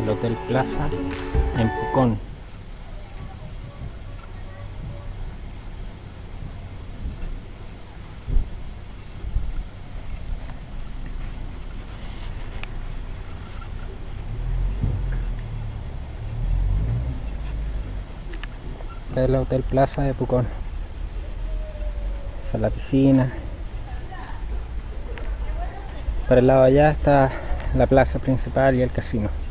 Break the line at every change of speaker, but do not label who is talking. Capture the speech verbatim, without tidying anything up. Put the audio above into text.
el Hotel Plaza en Pucón. Este es el Hotel Plaza de Pucón. Esta es la piscina. Por el lado de allá está la plaza principal y el casino.